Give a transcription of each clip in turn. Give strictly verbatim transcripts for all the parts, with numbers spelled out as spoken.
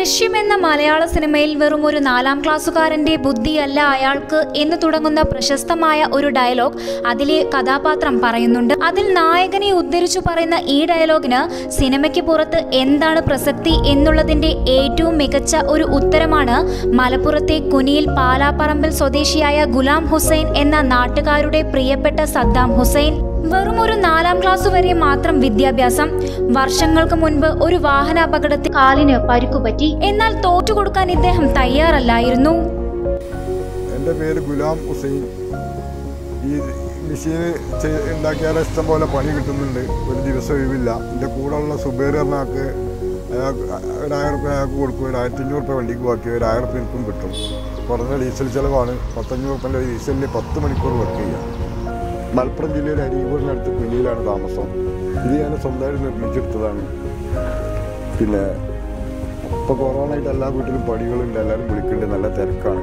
ദൃശ്യം എന്ന മലയാള സിനിമയിൽ വെറും ഒരു നാലാം ക്ലാസ്സുകാരന്റെ ബുദ്ധിയല്ല അയാൾക്ക് എന്ന് തുടങ്ങുന്ന പ്രശസ്തമായ ഒരു ഡയലോഗ് അതിലെ കഥാപാത്രം പറയുന്നുണ്ട്. അതിൽ നായകനെ ഉദ്ധരിച്ചു പറയുന്ന ഈ ഡയലോഗിന് സിനിമയ്ക്ക് പുറത്ത് എന്താണ് പ്രസക്തി എന്നുള്ളതിന്റെ ഏറ്റവും മികച്ച ഒരു ഉത്തരമാണ് മലപ്പുറത്തെ കുനിയിൽ പാലാപ്പറമ്പിൽ സ്വദേശിയായ ഗുലാം ഹുസൈൻ എന്ന നാട്ടുകാരുടെ പ്രിയപ്പെട്ട സദ്ദാം ഹുസൈൻ. വെറും ഒരു നാലാം ക്ലാസ് വരെ മാത്രം വിദ്യാഭ്യാസം. വർഷങ്ങൾക്ക് മുൻപ് ഒരു വാഹനാപകടത്തിൽ കാലിന് പരിക്കുപറ്റി. എന്നാൽ തോറ്റുകൊടുക്കാൻ ഇദ്ദേഹം തയ്യാറല്ലായിരുന്നു. എൻ്റെ പേര് ഗുലാം ഹുസൈൻ. ഈ മെഷീൻ ഉണ്ടാക്കിയാൽ ഇഷ്ടം പോലെ പണി കിട്ടുന്നുണ്ട്. ഒരു ദിവസം ഒഴിവില്ല. എൻ്റെ കൂടെയുള്ള സുബേർ എന്ന ആൾക്ക് അയാൾക്ക് ഒരായിരം റുപ്യ അയാൾക്ക് കൊടുക്കും. ഒരു ആയിരത്തി അഞ്ഞൂറ് റുപ്യ വണ്ടിക്ക് ബാക്കി ഒരു ആയിരം റുപ്യ എനിക്കും കിട്ടും. കുറഞ്ഞ ഡീസൽ ചിലവാണ്. പത്തഞ്ഞൂറ് റുപ്യൻ്റെ ഡീസലിന് പത്ത് മണിക്കൂർ വർക്ക് ചെയ്യാം. മലപ്പുറം ജില്ലയിലെ അരീക്കോടിനടുത്ത് കുനിയിലാണ് താമസം. ഇത് ഞാൻ സ്വന്തമായിട്ട് നിർമ്മിച്ചെടുത്തതാണ്. പിന്നെ ഇപ്പോൾ കൊറോണ ആയിട്ട് എല്ലാ വീട്ടിലും പണികളുണ്ട്. എല്ലാവരും വിളിക്കുന്നുണ്ട്. നല്ല തിരക്കാണ്.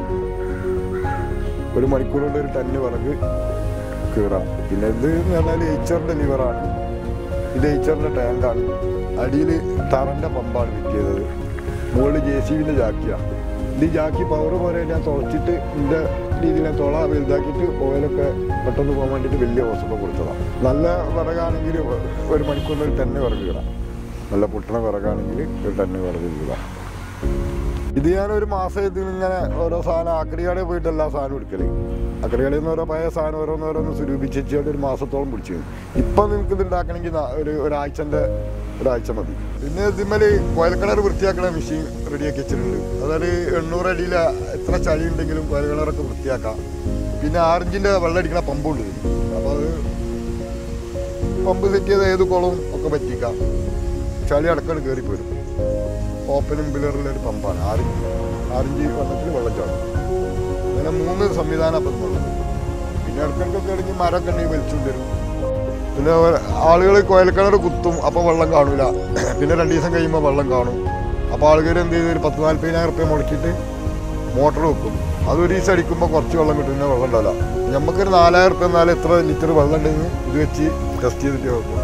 ഒരു മണിക്കൂർ കൊണ്ട് ഒരു ടണ്ണ് വിറക് കീറാം. പിന്നെ ഇത് എന്ന് പറഞ്ഞാൽ എയ്ച്ചറിൻ്റെ ലിവറാണ്. ഇത് എയ്ച്ചറിൻ്റെ ടാങ്കാണ്. അടിയിൽ ടറൻ്റെ പമ്പാണ് ഫിറ്റ് ചെയ്തത്. മുകളിൽ ജെ സി ബിൻ്റെ ജാക്കിയാണ്. ഇത് ജാക്കി പവർ പോലെ ഞാൻ തുളച്ചിട്ട് ഇതിൻ്റെ രീതിയിൽ ഞാൻ തുള വലുതാക്കിയിട്ട് ഓയിലൊക്കെ പെട്ടെന്ന് പോകാൻ വേണ്ടിയിട്ട് വലിയ ഹോസൊക്കെ കൊടുത്തതാണ്. നല്ല വിറകാണെങ്കിൽ ഒരു മണിക്കൂറിൽ ഒരു ടണ്ണ് വിറക് കിടാം. നല്ല പൊട്ടണ വിറകാണെങ്കിൽ ഒരു ടണ്ണ് വിറക് കിടാം. ഇത് ഞാനൊരു മാസത്തിൽ ഇങ്ങനെ ഓരോ സാധനം ആക്രികടയിൽ പോയിട്ട് എല്ലാ സാധനവും എടുക്കല്. ആക്രികടയിൽ നിന്ന് ഓരോ പഴയ സാധനം ഓരോന്നോരോന്ന് സ്വരൂപിച്ചിട്ട് ഒരു മാസത്തോളം പിടിച്ചു. ഇപ്പം നിങ്ങൾക്ക് ഇത് ഉണ്ടാക്കണമെങ്കിൽ ഒരു ഒരാഴ്ചൻ്റെ ഒരാഴ്ച മതി. പിന്നെ ഇതിന്മേൽ കോയൽക്കിണർ വൃത്തിയാക്കണ മെഷീൻ റെഡിയാക്കി വെച്ചിട്ടുണ്ട്. അതായത് എണ്ണൂറ് അടിയിൽ എത്ര ചളി ഉണ്ടെങ്കിലും കോയൽക്കിണറൊക്കെ വൃത്തിയാക്കാം. പിന്നെ ആറിഞ്ചിൻ്റെ വെള്ളം അടിക്കണ പമ്പുണ്ട്. അപ്പോൾ അത് പമ്പ് സെറ്റ് ചെയ്ത് ഏത് കുളവും ഒക്കെ പറ്റിക്കാം. ചളി അടക്കം കയറിപ്പോരും. ഓപ്പനും പില്ലറിലൊരു പമ്പാണ്. ആറിഞ്ച് ആറിഞ്ച് വെള്ളത്തിൽ വെള്ളം ചാടും. അങ്ങനെ മൂന്ന് സംവിധാനം അപ്പം വെള്ളം. പിന്നെ ഇടയ്ക്കിടയ്ക്കൊക്കെ ഇടയ്ക്ക് മരമൊക്കെ ഉണ്ടെങ്കിൽ വലിച്ചുകൊണ്ട് വരും. പിന്നെ ആളുകൾ കോയൽക്കിണർ കുത്തും. അപ്പോൾ വെള്ളം കാണൂല. പിന്നെ രണ്ട് ദിവസം കഴിയുമ്പോൾ വെള്ളം കാണും. അപ്പോൾ ആളുകൾ എന്ത് ചെയ്ത് ഒരു പത്ത് നാൽപ്പതിനായിരം റുപ്യ മുടക്കിയിട്ട് മോട്ടർ വെക്കും. അത് ഒരു ദിവസം അടിക്കുമ്പോൾ കുറച്ച് വെള്ളം കിട്ടും. പിന്നെ വെള്ളം ഉണ്ടാവില്ല. നമുക്കൊരു നാലായിരം റുപ്യ എന്നാലും എത്ര ലിറ്റർ വെള്ളം ഉണ്ടെന്ന് ഇത് വെച്ച് ടെസ്റ്റ് ചെയ്തിട്ട് വെക്കും.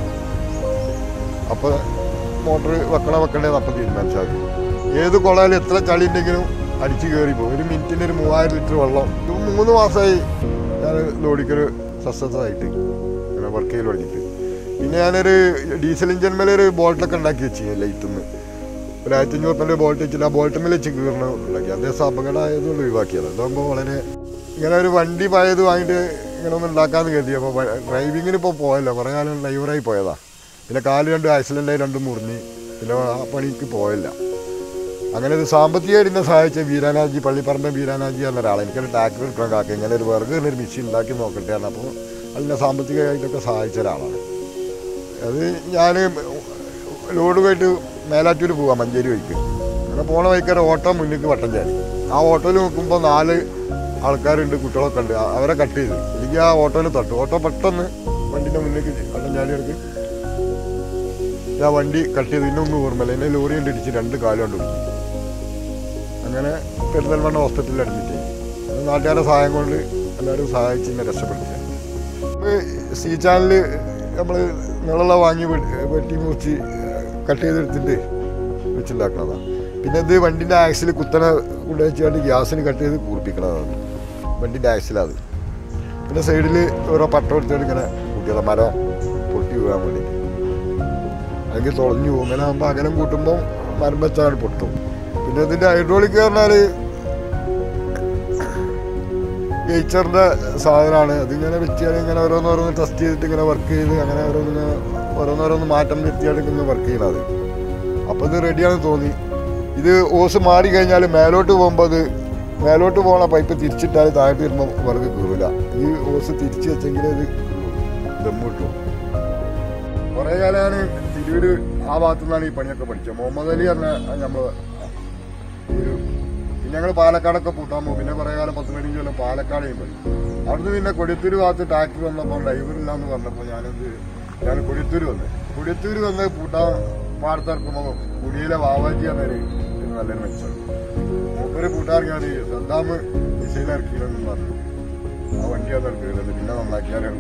അപ്പോൾ മോട്ടർ വെക്കണ വെക്കണ്ടേന്ന് അപ്പം തീരുമാനിച്ചാൽ ഏത് കുളമായാലും എത്ര ചളി ഉണ്ടെങ്കിലും അടിച്ച് കയറി പോകും. ഒരു മിനിറ്റിന് ഒരു മൂവായിരം ലിറ്റർ വെള്ളം. മൂന്ന് മാസമായി ഞാൻ ലോഡിക്കൊരു സക്സസ്സായിട്ട് ഇങ്ങനെ വർക്ക് ചെയ്ത് തുടങ്ങിയിട്ട്. പിന്നെ ഞാനൊരു ഡീസൽ എഞ്ചിൻ മേലെ ഒരു ബോൾട്ടൊക്കെ ഉണ്ടാക്കി വെച്ച് ലൈറ്റിൽ നിന്ന് ഒരു ആയിരത്തി അഞ്ഞൂറ് റുപ്യൻ്റെ ബോൾട്ട് വെച്ചിട്ട് ആ ബോൾട്ട് മേലെ വെച്ച് കീറണം ഉണ്ടാക്കി. അദ്ദേഹം അപകടമായതുകൊണ്ട് ഒഴിവാക്കിയത്. അതാകുമ്പോൾ വളരെ ഇങ്ങനെ ഒരു വണ്ടി പഴയത് വാങ്ങിയിട്ട് ഇങ്ങനെ ഒന്നും ഉണ്ടാക്കാമെന്ന് കരുതി. അപ്പോൾ ഡ്രൈവിങ്ങിന് ഇപ്പോൾ പോയല്ലോ. കുറേ കാലം ഡ്രൈവറായി പോയതാണ്. പിന്നെ കാല് രണ്ട് ആക്സിഡൻ്റായി രണ്ടും മുറിഞ്ഞ് പിന്നെ ആ പണിക്ക് പോയില്ല. അങ്ങനെ ഒരു സാമ്പത്തികമായിട്ട് എന്നെ സഹായിച്ച വീരാനാജി പള്ളിപ്പറമ്പൻ വീരാനാജി എന്ന ഒരാളെ എനിക്കൊരു ട്രാക്ടർ എടുക്കണം കാക്ക ഇങ്ങനെ ഒരു വെറുതെ ഒരു മെഷീൻ ഉണ്ടാക്കി നോക്കട്ടെ ആണ്. അപ്പോൾ അതിനെ സാമ്പത്തികമായിട്ടൊക്കെ സഹായിച്ച ഒരാളാണ്. അത് ഞാൻ ലോഡ് പോയിട്ട് മേലാറ്റൂർ പോവാം മഞ്ചേരി വഴിക്ക്. അങ്ങനെ പോണ വഴിക്കൊരു ഓട്ടോ മുന്നിലേക്ക് വട്ടം ചാടി. ആ ഓട്ടോയിൽ നോക്കുമ്പോൾ നാല് ആൾക്കാരുണ്ട്, കുട്ടികളൊക്കെ ഉണ്ട്. അവരെ കട്ട് ചെയ്ത് എനിക്ക് ആ ഓട്ടോയിൽ തട്ടു. ഓട്ടോ പെട്ടെന്ന് വണ്ടിൻ്റെ മുന്നിലേക്ക് വട്ടം ചാടി എടുക്ക് ഞാൻ വണ്ടി കട്ട് ചെയ്ത്. പിന്നെ ഒന്നും ഓർമ്മയില്ല. എന്നെ ലോറി കൊണ്ട് ഇടിച്ച് രണ്ട് കാലം കൊണ്ട് പിടിച്ചു. അങ്ങനെ പെരുന്തൽമണ്ണ ഹോസ്പിറ്റലിൽ അഡ്മിറ്റ് ചെയ്തു. നാട്ടുകാരുടെ സഹായം കൊണ്ട് എല്ലാവരും സഹായിച്ച് എന്നെ രക്ഷപ്പെടുത്തി. സി ചാനല് നമ്മൾ നിങ്ങളുള്ള വാങ്ങി വെട്ടി മുറിച്ച് കട്ട് ചെയ്തെടുത്തിട്ട് വെച്ചുണ്ടാക്കുന്നതാണ്. പിന്നെ ഇത് വണ്ടിൻ്റെ ആക്സിൽ കുത്തന കൊണ്ടുവച്ചാണ്ട് ഗ്യാസിന് കട്ട് ചെയ്ത് കൂർപ്പിക്കണതാണ് വണ്ടിൻ്റെ ആക്സിലത്. പിന്നെ സൈഡിൽ ഓരോ പട്ടം എടുത്തിട്ട് ഇങ്ങനെ കൂട്ടിയതാണ് മരം പൊട്ടി വീഴാൻ വേണ്ടിയിട്ട്. അല്ലെങ്കിൽ തുളഞ്ഞു പോകും. അങ്ങനെ ആകുമ്പോൾ അകലം കൂട്ടുമ്പോൾ മരം വെച്ചാൽ പൊട്ടും. പിന്നെ ഇതിൻ്റെ ഹൈഡ്രോളിക് പറഞ്ഞാൽ എയ്ച്ചറിൻ്റെ സാധനമാണ്. അതിങ്ങനെ വെച്ചാൽ ഇങ്ങനെ ഓരോന്നോരോന്ന് ടെസ്റ്റ് ചെയ്തിട്ട് ഇങ്ങനെ വർക്ക് ചെയ്ത് അങ്ങനെ ഓരോന്ന് ഓരോന്നോരോന്ന് മാറ്റം വരുത്തിയാണ് ഇങ്ങനെ വർക്ക് ചെയ്യണത്. അപ്പോൾ ഇത് റെഡിയാണെന്ന് തോന്നി. ഇത് ഓസ് മാറി കഴിഞ്ഞാൽ മേലോട്ട് പോകുമ്പോൾ അത് മേലോട്ട് പോകണ പൈപ്പ് തിരിച്ചിട്ടാൽ താഴോട്ട് വരുമ്പോൾ വിറക് കീറില്ല. ഈ ഓസ് തിരിച്ച് വെച്ചെങ്കിൽ അത് ദമ്മ് കിട്ടും. കുറേ കാലം ഞാൻ തിരൂര് ആ ഭാഗത്തു നിന്നാണ് ഈ പണിയൊക്കെ പഠിച്ചത്. മുഹമ്മദ് അലി പറഞ്ഞ നമ്മൾ ഒരു പിന്നെ ഞങ്ങൾ പാലക്കാടൊക്കെ പൂട്ടാൻ പോകും. പിന്നെ കുറേ കാലം പത്ത് പതിനഞ്ച് കൊല്ലം പാലക്കാടേയും പോയി. അവിടുന്ന് പിന്നെ കൊടിയത്തൂർ ഭാഗത്ത് ട്രാക്ടർ വന്നപ്പോൾ ഡ്രൈവറില്ല എന്ന് പറഞ്ഞപ്പോൾ ഞാനെന്ത് ഞാൻ കൊടിയത്തൂർ വന്ന് കൊടിയത്തൂർ വന്ന് പൂട്ടാൻ പാടത്തിറക്കുമ്പോൾ കുടിയിലെ വാവാജി എന്നൊരു നല്ലൊരു മെച്ചമാണ്. മൂപ്പര് പൂട്ടാറിയാൽ സദ്ദാം മിസൈൽ ഇറക്കിയില്ലെന്ന് പറഞ്ഞു. ആ വണ്ടി അത് ഇറക്കിയില്ലെന്ന് പിന്നെ നന്നാക്കിയാലാണ്.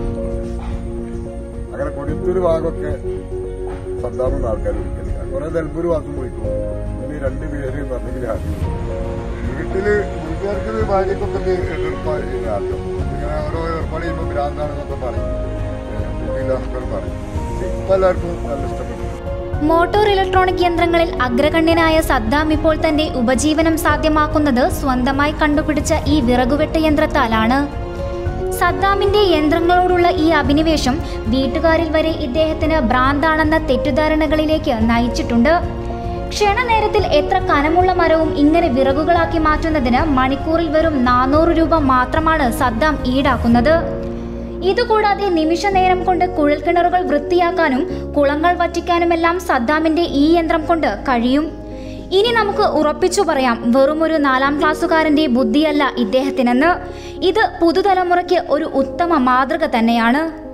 അങ്ങനെ കൊടിയത്തൂർ ഭാഗമൊക്കെ സദ്ദാമെന്ന് ആൾക്കാർ വിളിക്കുന്നത്. കുറേ ദൽപൂർ ഭാഗത്തും പോയിക്കും. ഈ രണ്ട് പേര് പറഞ്ഞെങ്കിൽ ആദ്യം വീട്ടില് വീട്ടുകാർക്ക് ഭാര്യക്കൊക്കെ എതിർപ്പായിരുന്നു ആദ്യം. ഇങ്ങനെ ഓരോ ഏർപ്പാട് ചെയ്യുമ്പോൾ ഭ്രാന്താണെന്നൊക്കെ പറയും, കുട്ടിയില്ലാന്നൊക്കെ പറയും. ഇപ്പം എല്ലാവർക്കും നല്ല ഇഷ്ടപ്പെട്ടു. മോട്ടോർ ഇലക്ട്രോണിക് യന്ത്രങ്ങളിൽ അഗ്രഗണ്യനായ സദ്ദാം ഇപ്പോൾ തന്റെ ഉപജീവനം സാധ്യമാക്കുന്നത് സ്വന്തമായി കണ്ടുപിടിച്ച ഈ വിറകുവെട്ട് യന്ത്രത്താലാണ്. സദ്ദാമിന്റെ യന്ത്രങ്ങളോടുള്ള ഈ അഭിനിവേശം വീട്ടുകാരിൽ വരെ ഇദ്ദേഹത്തിന് ഭ്രാന്താണെന്ന തെറ്റിദ്ധാരണകളിലേക്ക് നയിച്ചിട്ടുണ്ട്. ക്ഷണനേരത്തിൽ എത്ര കനമുള്ള മരവും ഇങ്ങനെ വിറകുകളാക്കി മാറ്റുന്നതിന് മണിക്കൂറിൽ വെറും നാനൂറ് രൂപ മാത്രമാണ് സദ്ദാം ഈടാക്കുന്നത്. ഇതുകൂടാതെ നിമിഷ നേരം കൊണ്ട് കുഴൽക്കിണറുകൾ വൃത്തിയാക്കാനും കുളങ്ങൾ വറ്റിക്കാനുമെല്ലാം സദ്ദാമിന്റെ ഈ യന്ത്രം കൊണ്ട് കഴിയും. ഇനി നമുക്ക് ഉറപ്പിച്ചു പറയാം, വെറുമൊരു നാലാം ക്ലാസ്സുകാരന്റെ ബുദ്ധിയല്ല ഇദ്ദേഹത്തിനെന്ന്. ഇത് പുതുതലമുറയ്ക്ക് ഒരു ഉത്തമ മാതൃക തന്നെയാണ്.